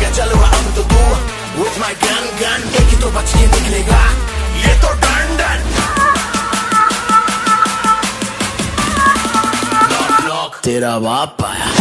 चलो अब तो तू with my gun gun एक ही तो बच के निकलेगा ये तो डन डन तेरा बाप आया